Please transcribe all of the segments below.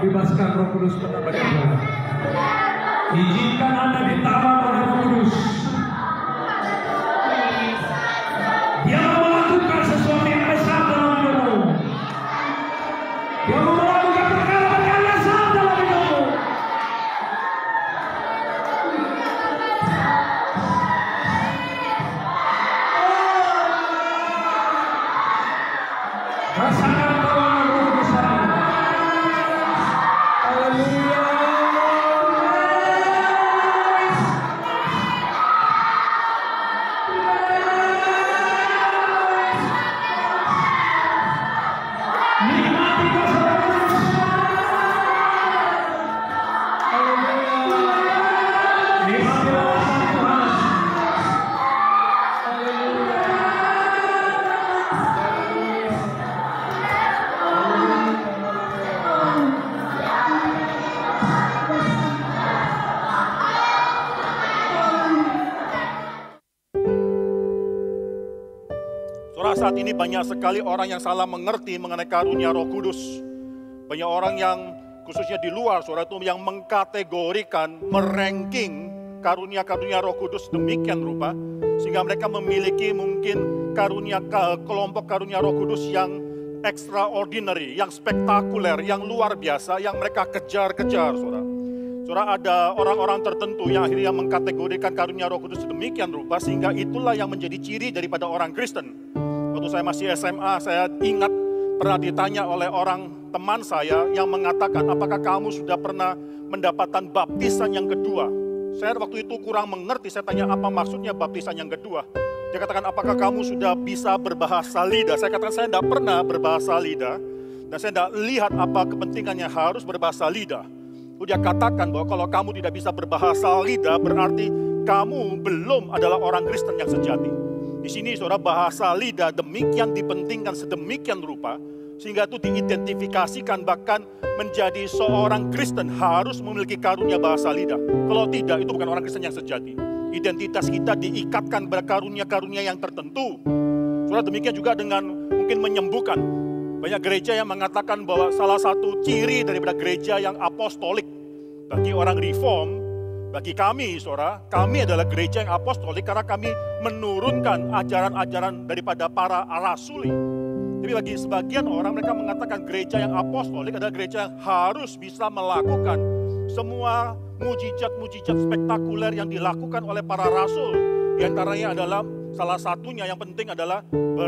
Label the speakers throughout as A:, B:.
A: bebaskan Roh Kudus kepada Anda. Izinkan Anda ditambah oleh Roh Kudus. Dia mau melakukan sesuatu yang besar dalam hidupmu. Dia mau melakukan perkara-perkara yang besar dalam hidupmu. Rasakan tawanan Roh Kudus hari ini. Haleluya. Nikmati kuasa Roh Kudus. Haleluya. Nikmati lawatan Tuhan. Haleluya.
B: Saudara, saat ini banyak sekali orang yang salah mengerti mengenai karunia Roh Kudus. Banyak orang yang khususnya di luar, saudara, itu yang mengkategorikan, meranking karunia-karunia Roh Kudus demikian rupa, sehingga mereka memiliki mungkin kelompok karunia Roh Kudus yang extraordinary, yang spektakuler, yang luar biasa, yang mereka kejar-kejar, saudara. Saudara, ada orang-orang tertentu yang akhirnya mengkategorikan karunia Roh Kudus demikian rupa, sehingga itulah yang menjadi ciri daripada orang Kristen. Waktu saya masih SMA, saya ingat pernah ditanya oleh orang teman saya yang mengatakan, apakah kamu sudah pernah mendapatkan baptisan yang kedua? Saya waktu itu kurang mengerti, saya tanya apa maksudnya baptisan yang kedua. Dia katakan, apakah kamu sudah bisa berbahasa lidah? Saya katakan, saya tidak pernah berbahasa lidah, dan saya tidak lihat apa kepentingannya harus berbahasa lidah. Lalu dia katakan bahwa kalau kamu tidak bisa berbahasa lidah, berarti kamu belum adalah orang Kristen yang sejati. Di sini saudara, bahasa lidah demikian dipentingkan sedemikian rupa, sehingga itu diidentifikasikan bahkan menjadi seorang Kristen harus memiliki karunia bahasa lidah. Kalau tidak, itu bukan orang Kristen yang sejati. Identitas kita diikatkan pada karunia-karunia yang tertentu. Saudara, demikian juga dengan mungkin menyembuhkan. Banyak gereja yang mengatakan bahwa salah satu ciri daripada gereja yang apostolik bagi orang reform, bagi kami, saudara, kami adalah gereja yang apostolik karena kami menurunkan ajaran-ajaran daripada para rasuli. Tapi bagi sebagian orang, mereka mengatakan gereja yang apostolik adalah gereja yang harus bisa melakukan semua mujizat-mujizat spektakuler yang dilakukan oleh para rasul. Di antaranya adalah salah satunya yang penting adalah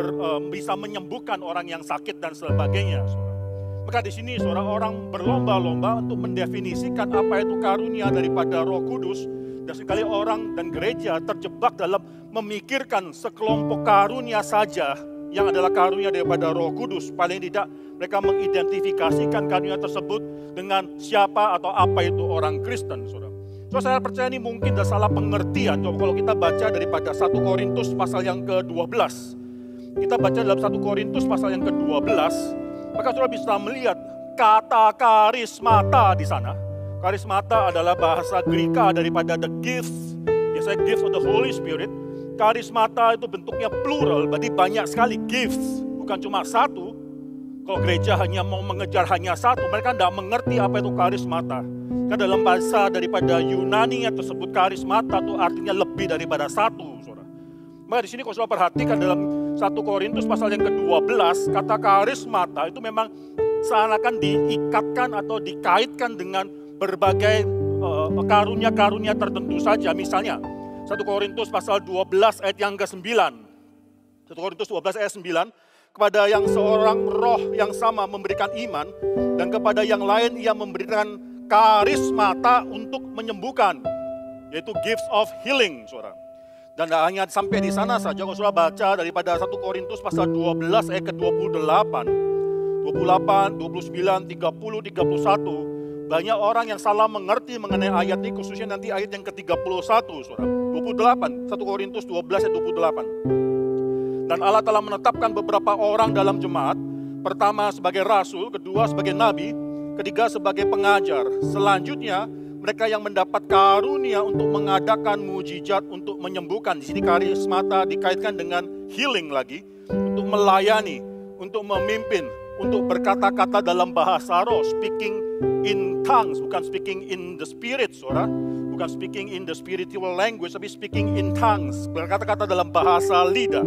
B: bisa menyembuhkan orang yang sakit dan sebagainya, saudara. Maka di sini saudara, orang berlomba-lomba untuk mendefinisikan apa itu karunia daripada Roh Kudus, dan sekali orang dan gereja terjebak dalam memikirkan sekelompok karunia saja yang adalah karunia daripada Roh Kudus. Paling tidak mereka mengidentifikasikan karunia tersebut dengan siapa atau apa itu orang Kristen, saudara. So, saya percaya ini mungkin ada salah pengertian. Coba kalau kita baca daripada 1 Korintus pasal yang ke-12. Kita baca dalam 1 Korintus pasal yang ke-12, maka saudara bisa melihat kata karismata di sana. Karismata adalah bahasa Greka daripada the gifts, biasanya gifts of the Holy Spirit. Karismata itu bentuknya plural, berarti banyak sekali gifts, bukan cuma satu. Kalau gereja hanya mau mengejar hanya satu, mereka tidak mengerti apa itu karismata. Karena dalam bahasa daripada Yunani yang tersebut karismata itu artinya lebih daripada satu, saudara. Maka di sini kalau saudara perhatikan dalam 1 Korintus pasal yang ke-12, kata karismata itu memang seakan diikatkan atau dikaitkan dengan berbagai karunia-karunia tertentu saja. Misalnya 1 Korintus pasal 12 ayat yang ke-9. 1 Korintus 12 ayat 9, kepada yang seorang roh yang sama memberikan iman, dan kepada yang lain ia memberikan karismata untuk menyembuhkan, yaitu gifts of healing, saudara. Dan tidak hanya sampai di sana saja, kalau saudara baca daripada 1 Korintus pasal 12 ayat ke-28, 28, 29, 30, 31, banyak orang yang salah mengerti mengenai ayat ini, khususnya nanti ayat yang ke-31, saudara. 28, 1 Korintus 12 ayat 28. Dan Allah telah menetapkan beberapa orang dalam jemaat, pertama sebagai rasul, kedua sebagai nabi, ketiga sebagai pengajar. Selanjutnya mereka yang mendapat karunia untuk mengadakan mujizat, untuk menyembuhkan. Di sini karismata dikaitkan dengan healing lagi, untuk melayani, untuk memimpin, untuk berkata-kata dalam bahasa roh, speaking in tongues, bukan speaking in the spirit, saudara. Bukan speaking in the spiritual language, tapi speaking in tongues. Berkata-kata dalam bahasa lidah.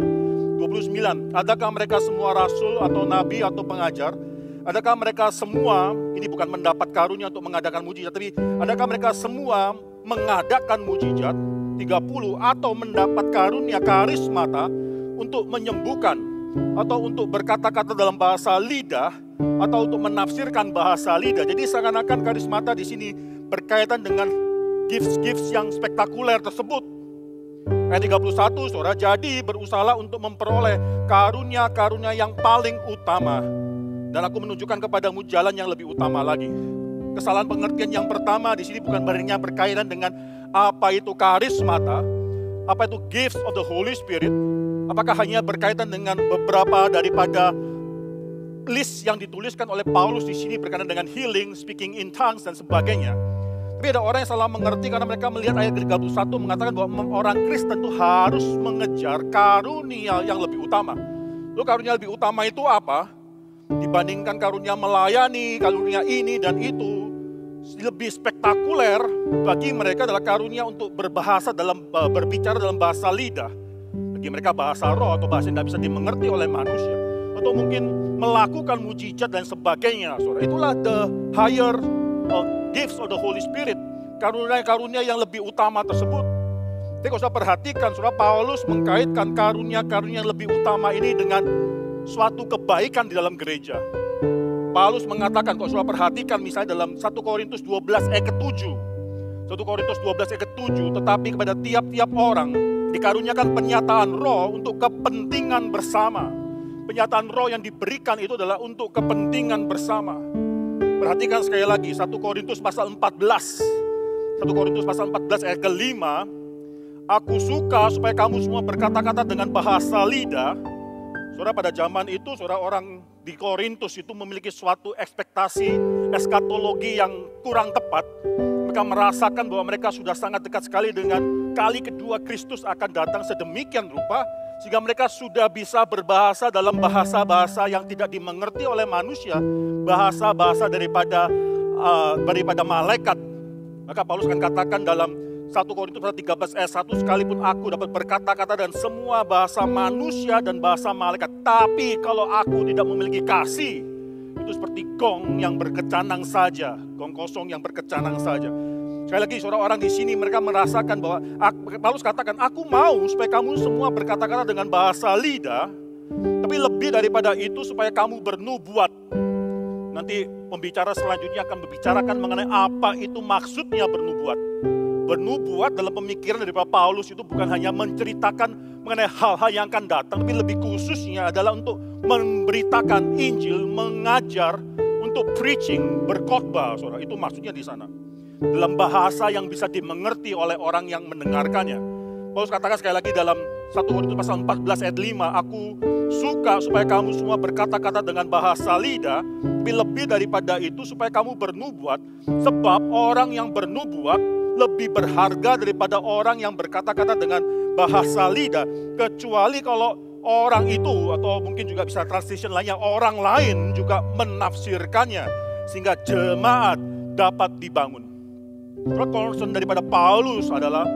B: 29. Adakah mereka semua rasul atau nabi atau pengajar? Adakah mereka semua, ini bukan mendapat karunia untuk mengadakan mujizat, tapi adakah mereka semua mengadakan mujizat? 30. Atau mendapat karunia karismata untuk menyembuhkan, atau untuk berkata-kata dalam bahasa lidah, atau untuk menafsirkan bahasa lidah. Jadi seakan-akan karismata di sini berkaitan dengan gifts-gifts yang spektakuler tersebut. Ayat 31, saudara, jadi berusahalah untuk memperoleh karunia-karunia yang paling utama. Dan aku menunjukkan kepadamu jalan yang lebih utama lagi. Kesalahan pengertian yang pertama di sini bukan berkaitan dengan apa itu karismata, apa itu gifts of the Holy Spirit. Apakah hanya berkaitan dengan beberapa daripada list yang dituliskan oleh Paulus di sini berkaitan dengan healing, speaking in tongues dan sebagainya. Tapi ada orang yang salah mengerti karena mereka melihat ayat 31 mengatakan bahwa orang Kristen itu harus mengejar karunia yang lebih utama. Lalu karunia lebih utama itu apa? Dibandingkan karunia melayani, karunia ini dan itu, lebih spektakuler bagi mereka adalah karunia untuk berbicara dalam bahasa lidah. Bagi mereka bahasa roh atau bahasa yang tidak bisa dimengerti oleh manusia. Atau mungkin melakukan mujizat dan sebagainya. Saudara. Itulah the higher gifts of the Holy Spirit. Karunia-karunia yang lebih utama tersebut. Jadi kalau saya perhatikan, saudara, Paulus mengkaitkan karunia-karunia yang lebih utama ini dengan suatu kebaikan di dalam gereja. Paulus mengatakan, kalau saudara perhatikan misalnya dalam 1 Korintus 12 ayat ke-7. 1 Korintus 12 ayat ke-7, tetapi kepada tiap-tiap orang dikaruniakan penyataan roh untuk kepentingan bersama. Penyataan roh yang diberikan itu adalah untuk kepentingan bersama. Perhatikan sekali lagi 1 Korintus pasal 14. 1 Korintus pasal 14 ayat ke-5. Aku suka supaya kamu semua berkata-kata dengan bahasa lidah. Saudara, pada zaman itu, saudara, orang di Korintus itu memiliki suatu ekspektasi eskatologi yang kurang tepat. Mereka merasakan bahwa mereka sudah sangat dekat sekali dengan kali kedua Kristus akan datang sedemikian rupa, sehingga mereka sudah bisa berbahasa dalam bahasa-bahasa yang tidak dimengerti oleh manusia, bahasa-bahasa daripada malaikat. Maka Paulus akan katakan dalam 1 Korintus 13 ayat 1, sekalipun aku dapat berkata-kata dan semua bahasa manusia dan bahasa malaikat, tapi kalau aku tidak memiliki kasih, itu seperti gong yang berkecanang saja, gong kosong yang berkecanang saja. Sekali lagi, saudara, orang di sini mereka merasakan bahwa Paulus katakan, aku mau supaya kamu semua berkata-kata dengan bahasa lidah, tapi lebih daripada itu supaya kamu bernubuat. Nanti pembicara selanjutnya akan membicarakan mengenai apa itu maksudnya bernubuat. Bernubuat dalam pemikiran dari Paulus itu bukan hanya menceritakan mengenai hal-hal yang akan datang, tapi lebih khususnya adalah untuk memberitakan Injil, mengajar, untuk preaching, berkhotbah, saudara. Itu maksudnya di sana. Dalam bahasa yang bisa dimengerti oleh orang yang mendengarkannya. Paulus katakan sekali lagi dalam 1 Korintus pasal 14 ayat 5, aku suka supaya kamu semua berkata-kata dengan bahasa lidah, tapi lebih daripada itu supaya kamu bernubuat, sebab orang yang bernubuat lebih berharga daripada orang yang berkata-kata dengan bahasa lidah, kecuali kalau orang itu, atau mungkin juga bisa translation lainnya, orang lain juga menafsirkannya, sehingga jemaat dapat dibangun. Concern daripada Paulus adalah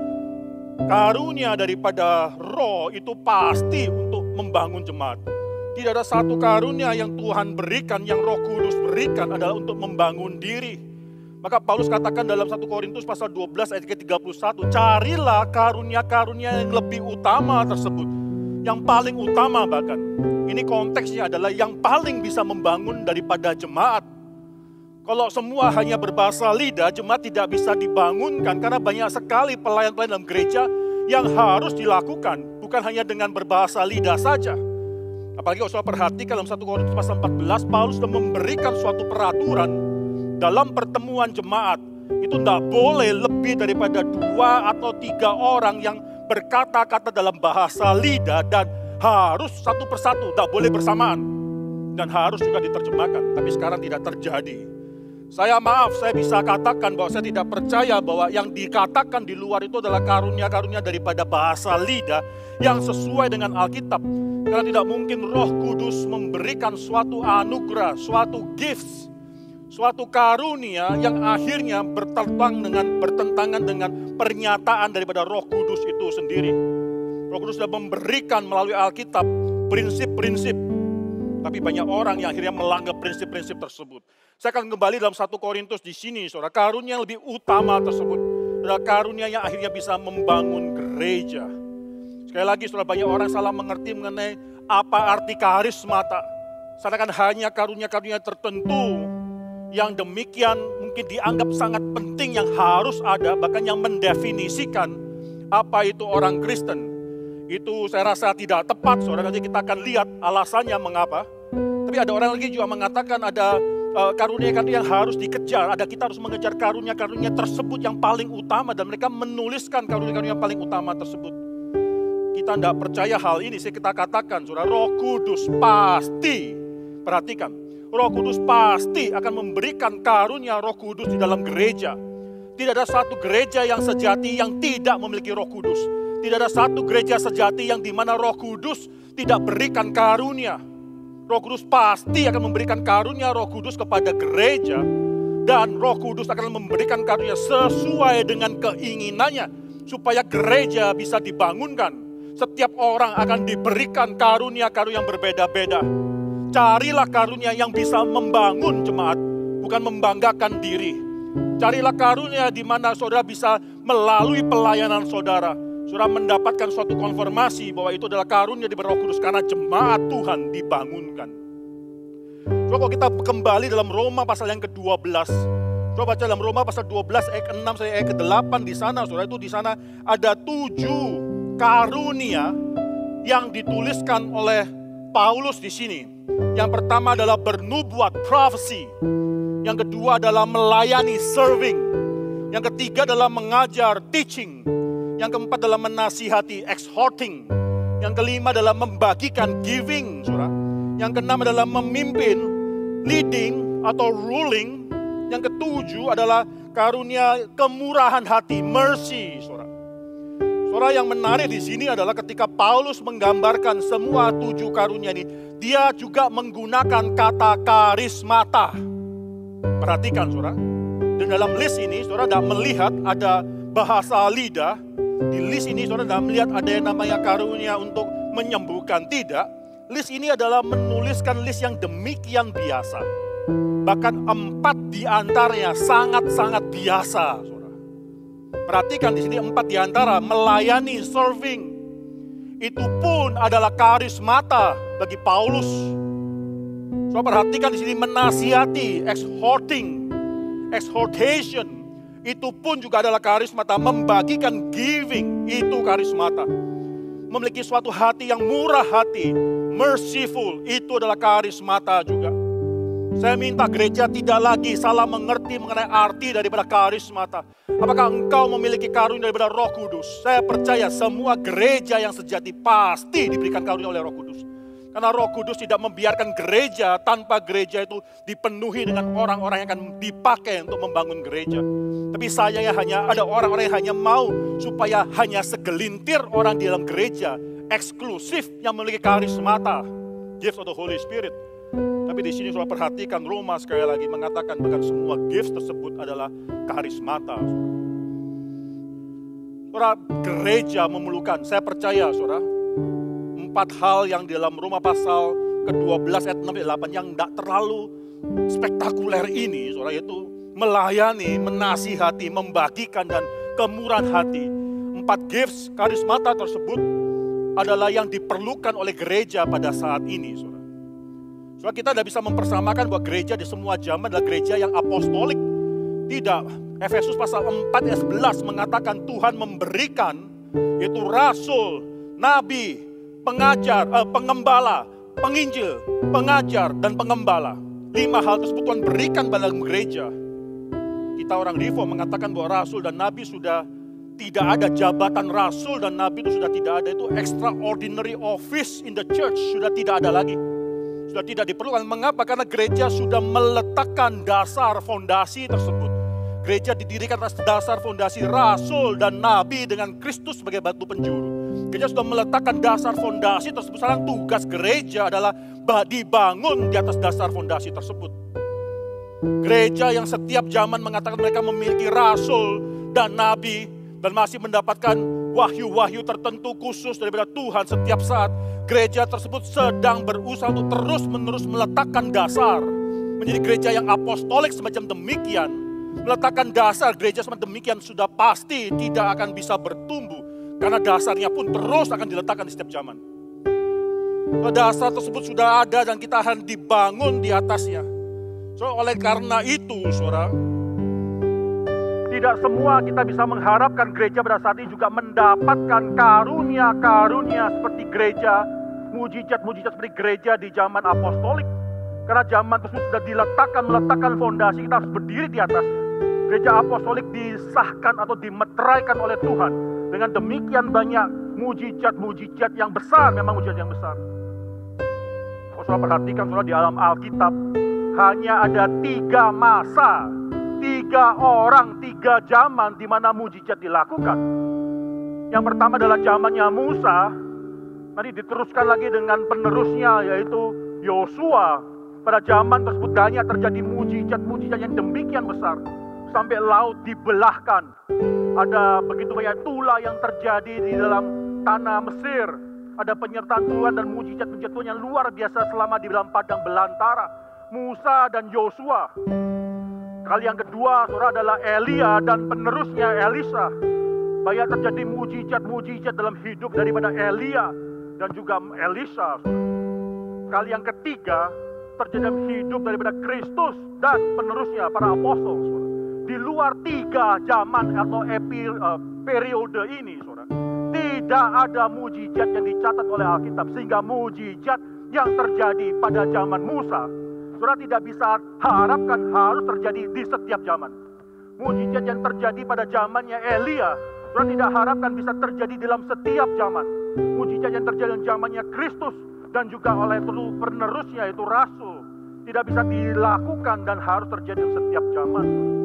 B: karunia daripada roh itu pasti untuk membangun jemaat. Tidak ada satu karunia yang Tuhan berikan, yang Roh Kudus berikan adalah untuk membangun diri. Maka Paulus katakan dalam 1 Korintus pasal 12 ayat ke-31, carilah karunia-karunia yang lebih utama tersebut. Yang paling utama bahkan. Ini konteksnya adalah yang paling bisa membangun daripada jemaat. Kalau semua hanya berbahasa lidah, jemaat tidak bisa dibangunkan karena banyak sekali pelayan-pelayan dalam gereja yang harus dilakukan. Bukan hanya dengan berbahasa lidah saja. Apalagi kalau saya perhatikan dalam 1 Korintus pasal 14, Paulus sudah memberikan suatu peraturan dalam pertemuan jemaat. Itu tidak boleh lebih daripada 2 atau 3 orang yang berkata-kata dalam bahasa lidah, dan harus satu persatu, tidak boleh bersamaan. Dan harus juga diterjemahkan, tapi sekarang tidak terjadi. Saya bisa katakan bahwa saya tidak percaya bahwa yang dikatakan di luar itu adalah karunia-karunia daripada bahasa lidah yang sesuai dengan Alkitab. Karena tidak mungkin Roh Kudus memberikan suatu anugerah, suatu gifts, Suatu karunia yang akhirnya bertentangan dengan pernyataan daripada Roh Kudus itu sendiri. Roh Kudus sudah memberikan melalui Alkitab prinsip-prinsip. Tapi banyak orang yang akhirnya melanggar prinsip-prinsip tersebut. Saya akan kembali dalam 1 Korintus di sini, saudara. Karunia yang lebih utama tersebut adalah karunia yang akhirnya bisa membangun gereja. Sekali lagi, saudara, banyak orang salah mengerti mengenai apa arti karismata. Sedangkan hanya karunia-karunia tertentu yang demikian mungkin dianggap sangat penting yang harus ada, bahkan yang mendefinisikan apa itu orang Kristen. Itu saya rasa tidak tepat, saudara. Nanti kita akan lihat alasannya mengapa. Tapi ada orang lagi juga mengatakan ada karunia-karunia yang harus dikejar. Kita harus mengejar karunia-karunia tersebut yang paling utama. Dan mereka menuliskan karunia-karunia yang paling utama tersebut. Kita tidak percaya hal ini. Kita katakan, saudara, Roh Kudus pasti, perhatikan, Roh Kudus pasti akan memberikan karunia Roh Kudus di dalam gereja. Tidak ada satu gereja yang sejati yang tidak memiliki Roh Kudus. Tidak ada satu gereja sejati yang dimana Roh Kudus tidak berikan karunia. Roh Kudus pasti akan memberikan karunia Roh Kudus kepada gereja. Dan Roh Kudus akan memberikan karunia sesuai dengan keinginannya. Supaya gereja bisa dibangunkan. Setiap orang akan diberikan karunia-karunia yang berbeda-beda. Carilah karunia yang bisa membangun jemaat, bukan membanggakan diri. Carilah karunia di mana saudara bisa melalui pelayanan saudara. Saudara mendapatkan suatu konfirmasi bahwa itu adalah karunia di Roh Kudus karena jemaat Tuhan dibangunkan. Coba kalau kita kembali dalam Roma pasal yang ke-12. Coba baca dalam Roma pasal 12 ayat 6 sampai ayat ke-8 di sana, saudara, itu di sana ada 7 karunia yang dituliskan oleh Paulus di sini. Yang pertama adalah bernubuat, prophecy. Yang kedua adalah melayani, serving. Yang ketiga adalah mengajar, teaching. Yang keempat adalah menasihati, exhorting. Yang kelima adalah membagikan, giving, saudara. Yang keenam adalah memimpin, leading atau ruling. Yang ketujuh adalah karunia kemurahan hati, mercy, saudara. Saudara, yang menarik di sini adalah ketika Paulus menggambarkan semua 7 karunia ini, dia juga menggunakan kata karismata. Perhatikan, saudara. Dan dalam list ini, saudara tidak melihat ada bahasa lidah. Di list ini saudara tidak melihat ada yang namanya karunia untuk menyembuhkan. Tidak. List ini adalah menuliskan list yang demikian biasa. Bahkan 4 di antaranya sangat-sangat biasa, saudara. Perhatikan di sini 4 di antara melayani, serving. Itu pun adalah karismata bagi Paulus. Saudara perhatikan di sini menasihati, exhorting, exhortation. Itu pun juga adalah karismata. Membagikan, giving, itu karismata. Memiliki suatu hati yang murah hati, merciful, itu adalah karismata juga. Saya minta gereja tidak lagi salah mengerti mengenai arti daripada karismata. Apakah engkau memiliki karunia daripada Roh Kudus? Saya percaya semua gereja yang sejati pasti diberikan karunia oleh Roh Kudus. Karena Roh Kudus tidak membiarkan gereja tanpa gereja itu dipenuhi dengan orang-orang yang akan dipakai untuk membangun gereja. Tapi sayangnya hanya ada orang-orang yang hanya mau supaya hanya segelintir orang di dalam gereja eksklusif yang memiliki karismata, gifts of the Holy Spirit. Tapi di sini saudara perhatikan Roma sekali lagi mengatakan bahkan semua gifts tersebut adalah karismata. Saudara, gereja memerlukan, saya percaya saudara, 4 hal yang di dalam Roma pasal ke-12 ayat 6 ayat 8 yang tidak terlalu spektakuler ini, saudara, yaitu melayani, menasihati, membagikan, dan kemurahan hati. 4 gifts karismata tersebut adalah yang diperlukan oleh gereja pada saat ini, saudara. Saudara, kita tidak bisa mempersamakan bahwa gereja di semua zaman adalah gereja yang apostolik. Tidak. Efesus pasal 4 ayat 11 mengatakan Tuhan memberikan, yaitu rasul, nabi, pengajar, pengembala, penginjil, pengajar, dan pengembala. 5 hal tersebut Tuhan berikan pada gereja. Kita orang Reform mengatakan bahwa rasul dan nabi sudah tidak ada, jabatan rasul dan nabi itu sudah tidak ada. Itu extraordinary office in the church, sudah tidak ada lagi. Sudah tidak diperlukan. Mengapa? Karena gereja sudah meletakkan dasar fondasi tersebut. Gereja didirikan atas dasar fondasi rasul dan nabi dengan Kristus sebagai batu penjuru. Gereja sudah meletakkan dasar fondasi tersebut. Sekarang tugas gereja adalah dibangun di atas dasar fondasi tersebut. Gereja yang setiap zaman mengatakan mereka memiliki rasul dan nabi dan masih mendapatkan wahyu-wahyu tertentu khusus daripada Tuhan setiap saat. Gereja tersebut sedang berusaha untuk terus-menerus meletakkan dasar. Menjadi gereja yang apostolik semacam demikian. Meletakkan dasar gereja semacam demikian sudah pasti tidak akan bisa bertumbuh. Karena dasarnya pun terus akan diletakkan di setiap zaman. Dasar tersebut sudah ada dan kita akan dibangun di atasnya. So, oleh karena itu, saudara, tidak semua kita bisa mengharapkan gereja pada saat ini juga mendapatkan karunia-karunia seperti gereja, mujizat-mujizat seperti gereja di zaman apostolik. Karena zaman tersebut sudah meletakkan fondasi, kita harus berdiri di atasnya. Gereja apostolik disahkan atau dimeteraikan oleh Tuhan. Dengan demikian banyak mujizat-mujizat yang besar, memang mujizat yang besar. Saudara perhatikan, saudara, di dalam Alkitab hanya ada 3 masa, 3 orang, 3 zaman di mana mujizat dilakukan. Yang pertama adalah zamannya Musa, nanti diteruskan lagi dengan penerusnya yaitu Yosua. Pada zaman tersebut banyak terjadi mujizat-mujizat yang demikian besar. Sampai laut dibelahkan. Ada begitu banyak tulah yang terjadi di dalam tanah Mesir. Ada penyertaan Tuhan dan mujizat-mujizat Tuhan yang luar biasa selama di dalam padang belantara. Musa dan Yosua. Kali yang kedua, saudara, adalah Elia dan penerusnya Elisa. Banyak terjadi mujizat-mujizat dalam hidup daripada Elia dan juga Elisa. Kali yang ketiga, terjadi dalam hidup daripada Kristus dan penerusnya para apostol. Saudara. Di luar 3 zaman atau periode ini, saudara, tidak ada mujizat yang dicatat oleh Alkitab. Sehingga mujizat yang terjadi pada zaman Musa, saudara, tidak bisa harapkan harus terjadi di setiap zaman. Mujizat yang terjadi pada zamannya Elia, saudara, tidak harapkan bisa terjadi dalam setiap zaman. Mujizat yang terjadi dalam zamannya Kristus dan juga oleh penerusnya yaitu rasul, tidak bisa dilakukan dan harus terjadi dalam setiap zaman.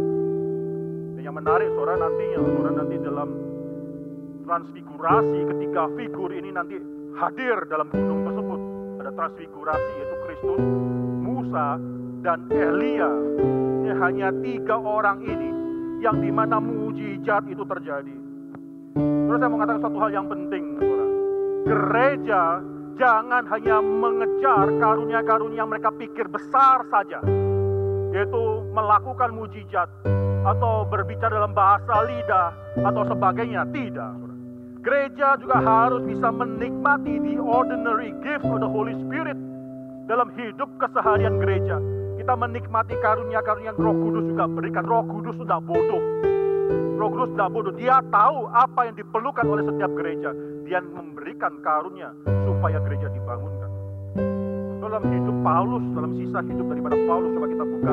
B: Dan yang menarik, saudara, nanti dalam transfigurasi, ketika figur ini nanti hadir dalam gunung tersebut, ada transfigurasi yaitu Kristus, Musa, dan Elia. Ini hanya 3 orang ini yang dimana mujizat itu terjadi. Terus saya mau mengatakan satu hal yang penting, saudara. Gereja jangan hanya mengejar karunia-karunia yang mereka pikir besar saja, yaitu melakukan mujizat atau berbicara dalam bahasa lidah atau sebagainya. Tidak, saudara. Gereja juga harus bisa menikmati the ordinary gifts of the Holy Spirit dalam hidup keseharian gereja. Kita menikmati karunia-karunia yang Roh Kudus juga berikan. Roh Kudus tidak bodoh. Roh Kudus tidak bodoh. Dia tahu apa yang diperlukan oleh setiap gereja. Dia memberikan karunia supaya gereja dibangunkan. Dalam hidup Paulus, dalam sisa hidup daripada Paulus, coba kita buka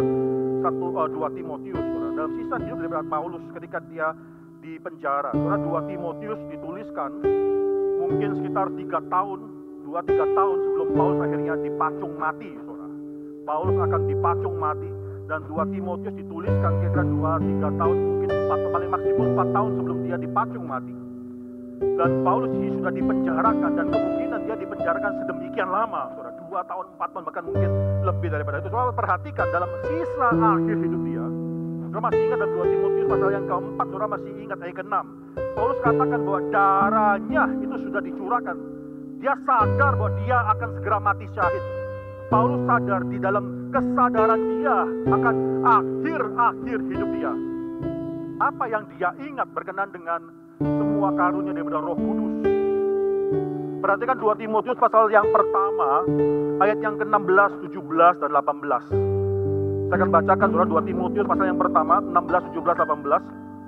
B: 2 Timotius. Dalam sisa hidup daripada Paulus ketika dia di penjara. 2 Timotius dituliskan mungkin sekitar 2-3 tahun sebelum Paulus akhirnya dipacung mati, saudara. Paulus akan dipacung mati dan 2 Timotius dituliskan kira-kira 2-3 tahun, mungkin 4, paling maksimum 4 tahun sebelum dia dipacung mati. Dan Paulus ini sudah dipenjarakan dan kemungkinan dia dipenjarakan sedemikian lama, saudara. 2 tahun, 4 tahun, bahkan mungkin lebih daripada itu. Saudara perhatikan dalam sisa akhir hidup dia. Saudara masih ingat dalam 2 Timotius pasal yang keempat, saudara masih ingat ayat ke-6. Paulus katakan bahwa darahnya itu sudah dicurahkan. Dia sadar bahwa dia akan segera mati syahid. Paulus sadar di dalam kesadaran dia akan akhir hidup dia. Apa yang dia ingat berkenan dengan semua karunia daripada Roh Kudus. Perhatikan 2 Timotius pasal yang pertama, ayat yang ke-16, 17, dan 18. Saya akan bacakan, saudara, 2 Timotius pasal yang pertama, 16, 17, 18.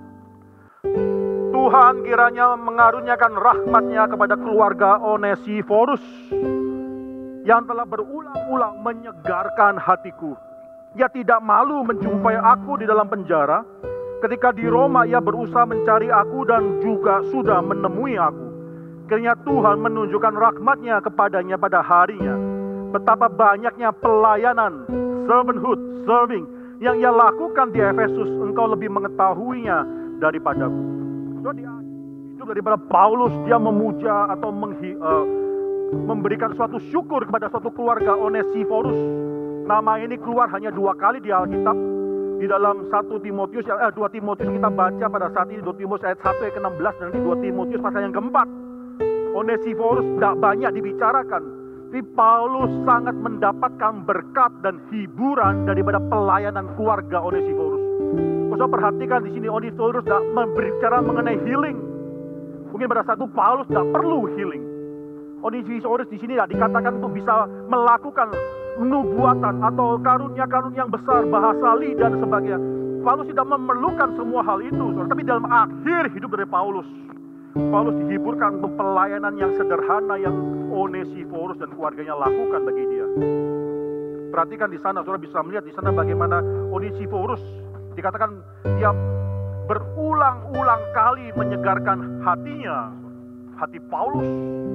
B: Tuhan kiranya mengaruniakan rahmat-Nya kepada keluarga Onesiforus yang telah berulang-ulang menyegarkan hatiku. Ia tidak malu menjumpai aku di dalam penjara. Ketika di Roma ia berusaha mencari aku dan juga sudah menemui aku. Kiranya Tuhan menunjukkan rahmat-Nya kepadanya pada harinya. Betapa banyaknya pelayanan, servanthood, serving, yang ia lakukan di Efesus, engkau lebih mengetahuinya daripadaku. So, di hidup daripada Paulus, dia memuja atau memberikan suatu syukur kepada suatu keluarga Onesiforus Nama ini keluar hanya 2 kali di Alkitab. Di dalam 2 Timotius kita baca pada saat ini 2 Timotius ayat 1 ayat ke-16 dan di 2 Timotius pasal yang keempat. Onesiphorus tidak banyak dibicarakan. Tapi Paulus sangat mendapatkan berkat dan hiburan daripada pelayanan keluarga Onesiphorus. Kau perhatikan di sini Onesiphorus tidak berbicara mengenai healing. Mungkin pada saat itu Paulus tidak perlu healing. Onesiphorus di sini tidak dikatakan untuk bisa melakukan nubuatan atau karunia-karunia yang besar, bahasa lidah dan sebagainya. Paulus tidak memerlukan semua hal itu, tapi dalam akhir hidup dari Paulus dihiburkan untuk pelayanan yang sederhana yang Onesiphorus dan keluarganya lakukan bagi dia. Perhatikan di sana, saudara bisa melihat di sana bagaimana Onesiphorus dikatakan dia berulang-ulang kali menyegarkan hati Paulus.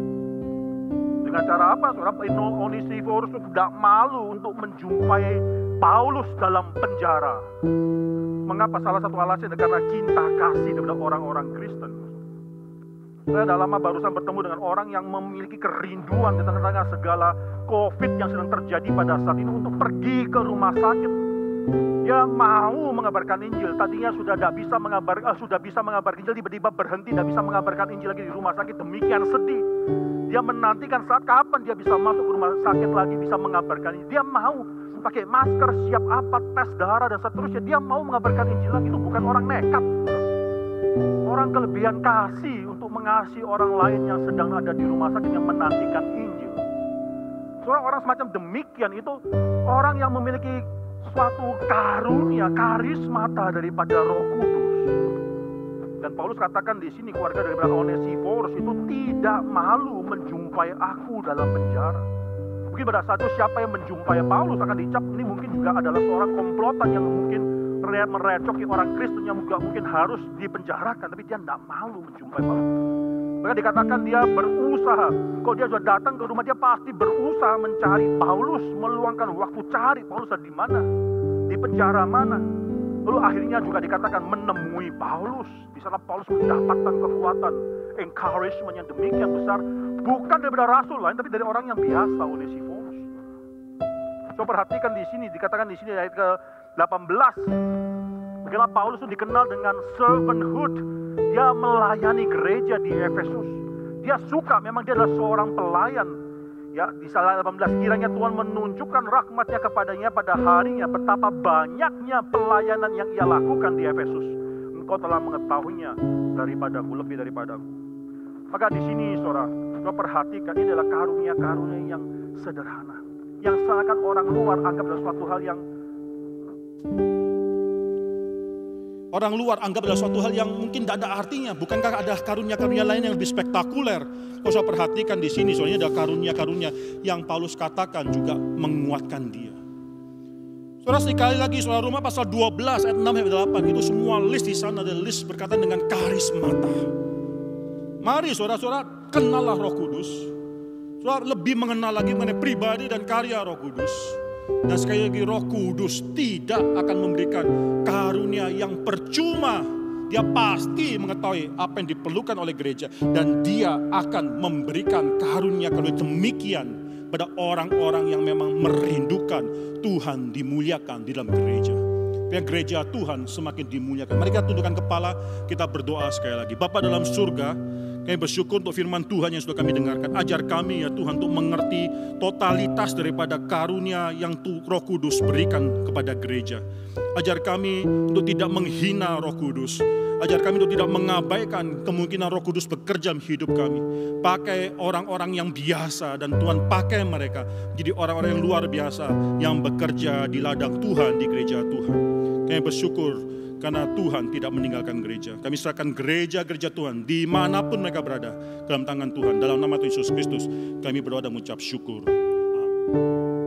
B: Dengan cara apa, saudara? Onesiphorus tidak malu untuk menjumpai Paulus dalam penjara. Mengapa? Salah satu alasannya karena cinta kasih kepada orang-orang Kristen. Saya sudah lama barusan bertemu dengan orang yang memiliki kerinduan di tengah-tengah segala COVID yang sedang terjadi pada saat ini untuk pergi ke rumah sakit. Dia mau mengabarkan Injil. Tadinya sudah bisa mengabarkan Injil, tiba-tiba berhenti, tidak bisa mengabarkan Injil lagi di rumah sakit. Demikian sedih. Dia menantikan saat kapan dia bisa masuk ke rumah sakit lagi, bisa mengabarkan Injil. Dia mau pakai masker, siap apa, tes darah dan seterusnya. Dia mau mengabarkan Injil lagi. Itu bukan orang nekat. Orang kelebihan kasih untuk mengasihi orang lain yang sedang ada di rumah sakit yang menantikan Injil. Orang semacam demikian itu orang yang memiliki suatu karunia, karismata daripada Roh Kudus. Dan Paulus katakan di sini keluarga daripada Onesiphorus itu tidak malu menjumpai aku dalam penjara. Mungkin pada saat itu siapa yang menjumpai Paulus akan dicap ini mungkin juga adalah seorang komplotan yang mungkin merecoki orang Kristen yang mungkin harus dipenjarakan, tapi dia tidak malu menjumpai Paulus. Maka dikatakan dia berusaha. Kalau dia sudah datang ke rumah, dia pasti berusaha mencari Paulus, meluangkan waktu cari Paulus di mana, di penjara mana. Lalu akhirnya juga dikatakan menemui Paulus. Di sana Paulus mendapatkan kekuatan, encouragement yang demikian besar, bukan daripada rasul lain, tapi dari orang yang biasa, Onesiphorus. Coba perhatikan di sini, dikatakan di sini ayat ke-18. Bagaimana Paulus itu dikenal dengan servanthood. Dia melayani gereja di Efesus. Dia suka, memang dia adalah seorang pelayan. Ya, di ayat 18, kiranya Tuhan menunjukkan rahmatnya kepadanya pada harinya, betapa banyaknya pelayanan yang ia lakukan di Efesus. Engkau telah mengetahuinya daripadaku, lebih daripadaku. Maka di sini saudara perhatikan, ini adalah karunia-karunia yang sederhana, yang seakan orang luar anggap adalah suatu hal yang adalah suatu hal yang mungkin tidak ada artinya. Bukankah ada karunia-karunia lain yang lebih spektakuler? Kau bisa perhatikan di sini, soalnya ada karunia-karunia yang Paulus katakan juga menguatkan dia. Saudara, sekali lagi saudara, Roma pasal 12 ayat 6 ayat 8 itu semua list di sana, ada list berkaitan dengan karismata. Mari saudara-saudara kenallah Roh Kudus. Saudara lebih mengenal lagi mengenai pribadi dan karya Roh Kudus. Dan sekali lagi Roh Kudus tidak akan memberikan karunia yang percuma. Dia pasti mengetahui apa yang diperlukan oleh gereja. Dan dia akan memberikan karunia-karunia demikian pada orang-orang yang memang merindukan Tuhan dimuliakan di dalam gereja. Biar gereja Tuhan semakin dimuliakan. Mari kita tundukkan kepala, kita berdoa sekali lagi. Bapa dalam surga, kami bersyukur untuk firman Tuhan yang sudah kami dengarkan. Ajar kami ya Tuhan untuk mengerti totalitas daripada karunia yang Roh Kudus berikan kepada gereja. Ajar kami untuk tidak menghina Roh Kudus. Ajar kami untuk tidak mengabaikan kemungkinan Roh Kudus bekerja dalam hidup kami. Pakai orang-orang yang biasa dan Tuhan pakai mereka jadi orang-orang yang luar biasa yang bekerja di ladang Tuhan, di gereja Tuhan. Kami bersyukur karena Tuhan tidak meninggalkan gereja. Kami serahkan gereja-gereja Tuhan dimanapun mereka berada dalam tangan Tuhan. Dalam nama Tuhan Yesus Kristus kami berdoa dan mengucap syukur. Amin.